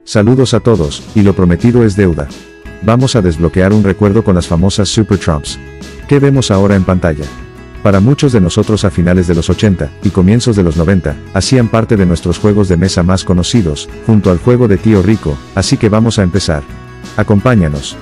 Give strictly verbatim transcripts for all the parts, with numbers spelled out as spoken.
Saludos a todos, y lo prometido es deuda. Vamos a desbloquear un recuerdo con las famosas Super Trumps. ¿Qué vemos ahora en pantalla? Para muchos de nosotros a finales de los ochenta, y comienzos de los noventa, hacían parte de nuestros juegos de mesa más conocidos, junto al juego de Tío Rico, así que vamos a empezar. Acompáñanos.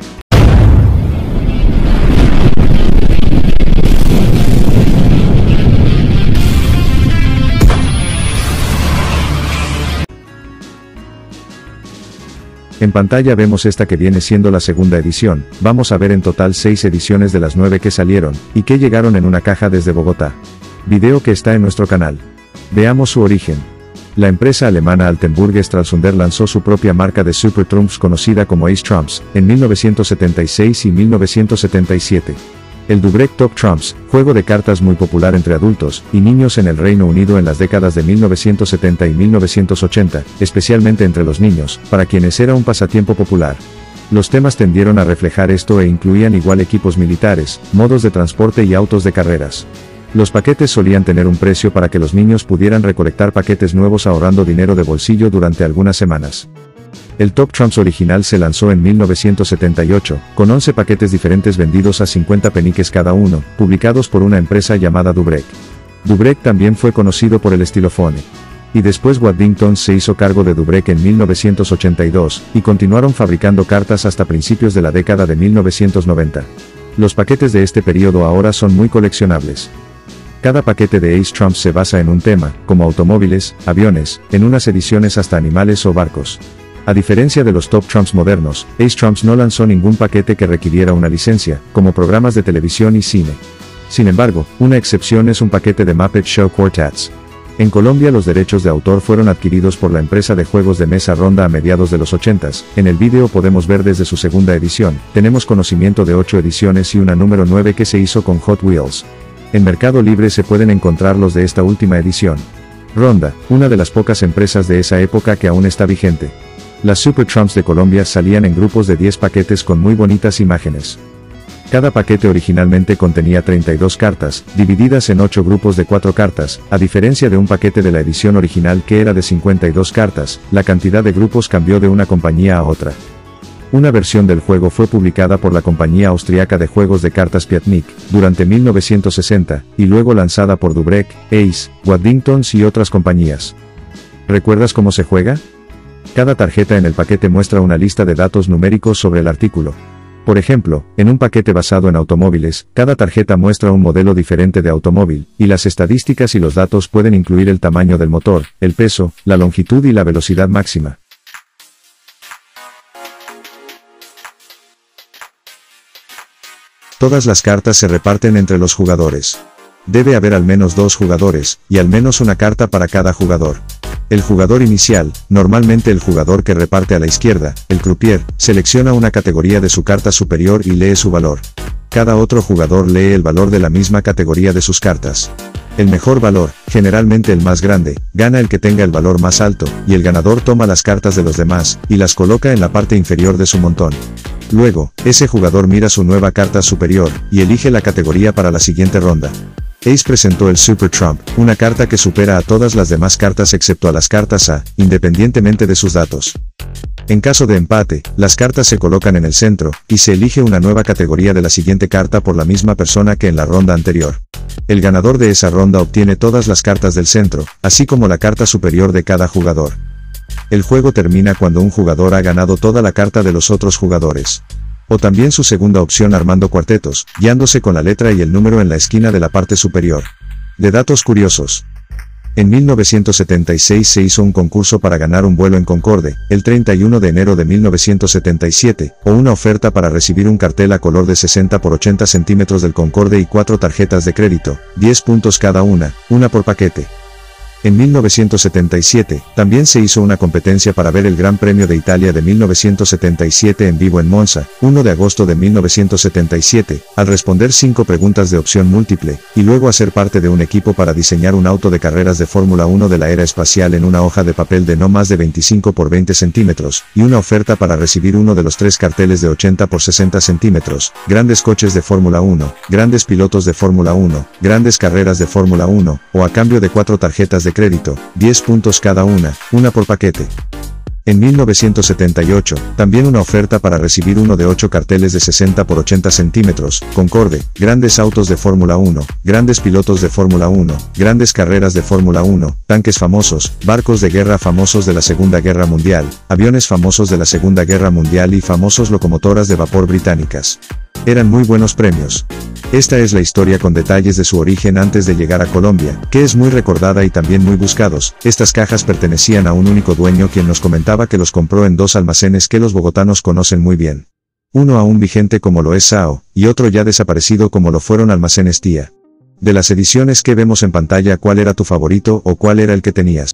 En pantalla vemos esta que viene siendo la segunda edición. Vamos a ver en total seis ediciones de las nueve que salieron, y que llegaron en una caja desde Bogotá. Video que está en nuestro canal. Veamos su origen. La empresa alemana Altenburg Stralsunder lanzó su propia marca de Super Trumps conocida como Ace Trumps, en mil novecientos setenta y seis y mil novecientos setenta y siete. El Dubrek Top Trumps, juego de cartas muy popular entre adultos y niños en el Reino Unido en las décadas de mil novecientos setenta y mil novecientos ochenta, especialmente entre los niños, para quienes era un pasatiempo popular. Los temas tendieron a reflejar esto e incluían igual equipos militares, modos de transporte y autos de carreras. Los paquetes solían tener un precio para que los niños pudieran recolectar paquetes nuevos ahorrando dinero de bolsillo durante algunas semanas. El Top Trumps original se lanzó en mil novecientos setenta y ocho, con once paquetes diferentes vendidos a cincuenta peniques cada uno, publicados por una empresa llamada Dubrek. Dubrek también fue conocido por el estilofone. Y después Waddington se hizo cargo de Dubrek en mil novecientos ochenta y dos, y continuaron fabricando cartas hasta principios de la década de mil novecientos noventa. Los paquetes de este periodo ahora son muy coleccionables. Cada paquete de Ace Trumps se basa en un tema, como automóviles, aviones, en unas ediciones hasta animales o barcos. A diferencia de los Top Trumps modernos, Ace Trumps no lanzó ningún paquete que requiriera una licencia, como programas de televisión y cine. Sin embargo, una excepción es un paquete de Muppet Show Quartets. En Colombia los derechos de autor fueron adquiridos por la empresa de juegos de mesa Ronda a mediados de los ochentas, en el vídeo podemos ver desde su segunda edición, tenemos conocimiento de ocho ediciones y una número nueve que se hizo con Hot Wheels. En Mercado Libre se pueden encontrar los de esta última edición. Ronda, una de las pocas empresas de esa época que aún está vigente. Las Super Trumps de Colombia salían en grupos de diez paquetes con muy bonitas imágenes. Cada paquete originalmente contenía treinta y dos cartas, divididas en ocho grupos de cuatro cartas, a diferencia de un paquete de la edición original que era de cincuenta y dos cartas, la cantidad de grupos cambió de una compañía a otra. Una versión del juego fue publicada por la compañía austriaca de juegos de cartas Piatnik, durante mil novecientos sesenta, y luego lanzada por Dubrek, Ace, Waddingtons y otras compañías. ¿Recuerdas cómo se juega? Cada tarjeta en el paquete muestra una lista de datos numéricos sobre el artículo. Por ejemplo, en un paquete basado en automóviles, cada tarjeta muestra un modelo diferente de automóvil, y las estadísticas y los datos pueden incluir el tamaño del motor, el peso, la longitud y la velocidad máxima. Todas las cartas se reparten entre los jugadores. Debe haber al menos dos jugadores, y al menos una carta para cada jugador. El jugador inicial, normalmente el jugador que reparte a la izquierda, el croupier, selecciona una categoría de su carta superior y lee su valor. Cada otro jugador lee el valor de la misma categoría de sus cartas. El mejor valor, generalmente el más grande, gana el que tenga el valor más alto, y el ganador toma las cartas de los demás, y las coloca en la parte inferior de su montón. Luego, ese jugador mira su nueva carta superior, y elige la categoría para la siguiente ronda. Ace presentó el Super Trump, una carta que supera a todas las demás cartas excepto a las cartas A, independientemente de sus datos. En caso de empate, las cartas se colocan en el centro, y se elige una nueva categoría de la siguiente carta por la misma persona que en la ronda anterior. El ganador de esa ronda obtiene todas las cartas del centro, así como la carta superior de cada jugador. El juego termina cuando un jugador ha ganado toda la carta de los otros jugadores. O también su segunda opción armando cuartetos, guiándose con la letra y el número en la esquina de la parte superior. De datos curiosos. En mil novecientos setenta y seis se hizo un concurso para ganar un vuelo en Concorde, el treinta y uno de enero de mil novecientos setenta y siete, o una oferta para recibir un cartel a color de sesenta por ochenta centímetros del Concorde y cuatro tarjetas de crédito, diez puntos cada una, una por paquete. En mil novecientos setenta y siete, también se hizo una competencia para ver el Gran Premio de Italia de mil novecientos setenta y siete en vivo en Monza, primero de agosto de mil novecientos setenta y siete, al responder cinco preguntas de opción múltiple, y luego hacer parte de un equipo para diseñar un auto de carreras de Fórmula uno de la era espacial en una hoja de papel de no más de veinticinco por veinte centímetros, y una oferta para recibir uno de los tres carteles de ochenta por sesenta centímetros, grandes coches de Fórmula uno, grandes pilotos de Fórmula uno, grandes carreras de Fórmula uno, o a cambio de cuatro tarjetas de crédito, diez puntos cada una, una por paquete. En mil novecientos setenta y ocho, también una oferta para recibir uno de ocho carteles de sesenta por ochenta centímetros, Concorde, grandes autos de Fórmula uno, grandes pilotos de Fórmula uno, grandes carreras de Fórmula uno, tanques famosos, barcos de guerra famosos de la Segunda Guerra Mundial, aviones famosos de la Segunda Guerra Mundial y famosos locomotoras de vapor británicas. Eran muy buenos premios. Esta es la historia con detalles de su origen antes de llegar a Colombia, que es muy recordada y también muy buscados. Estas cajas pertenecían a un único dueño quien nos comentaba que los compró en dos almacenes que los bogotanos conocen muy bien. Uno aún vigente como lo es Sao, y otro ya desaparecido como lo fueron Almacenes Tía. De las ediciones que vemos en pantalla, ¿cuál era tu favorito o cuál era el que tenías?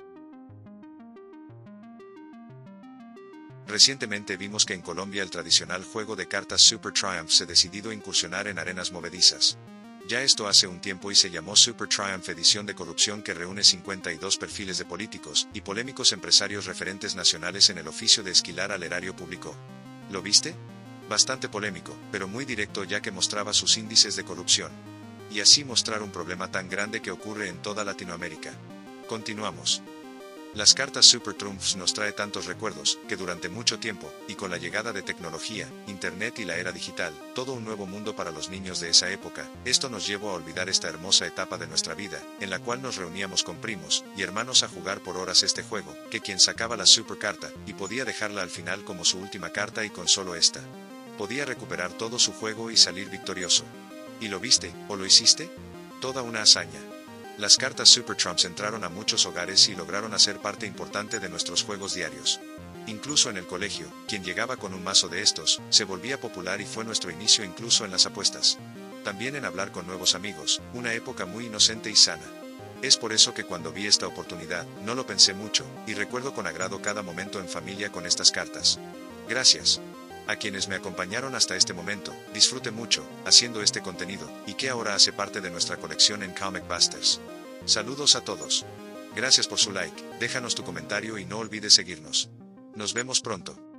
Recientemente vimos que en Colombia el tradicional juego de cartas Super Triumph se decidió incursionar en arenas movedizas. Ya esto hace un tiempo y se llamó Super Triumph Edición de Corrupción, que reúne cincuenta y dos perfiles de políticos y polémicos empresarios referentes nacionales en el oficio de esquilar al erario público. ¿Lo viste? Bastante polémico, pero muy directo, ya que mostraba sus índices de corrupción. Y así mostrar un problema tan grande que ocurre en toda Latinoamérica. Continuamos. Las cartas Super Trumps nos trae tantos recuerdos, que durante mucho tiempo, y con la llegada de tecnología, internet y la era digital, todo un nuevo mundo para los niños de esa época, esto nos llevó a olvidar esta hermosa etapa de nuestra vida, en la cual nos reuníamos con primos y hermanos a jugar por horas este juego, que quien sacaba la super carta, y podía dejarla al final como su última carta y con solo esta, podía recuperar todo su juego y salir victorioso. ¿Y lo viste, o lo hiciste? Toda una hazaña. Las cartas Super Trumps entraron a muchos hogares y lograron hacer parte importante de nuestros juegos diarios. Incluso en el colegio, quien llegaba con un mazo de estos, se volvía popular y fue nuestro inicio incluso en las apuestas. También en hablar con nuevos amigos, una época muy inocente y sana. Es por eso que cuando vi esta oportunidad, no lo pensé mucho, y recuerdo con agrado cada momento en familia con estas cartas. Gracias a quienes me acompañaron hasta este momento, disfrute mucho, haciendo este contenido, y que ahora hace parte de nuestra colección en Comic Busters. Saludos a todos. Gracias por su like, déjanos tu comentario y no olvides seguirnos. Nos vemos pronto.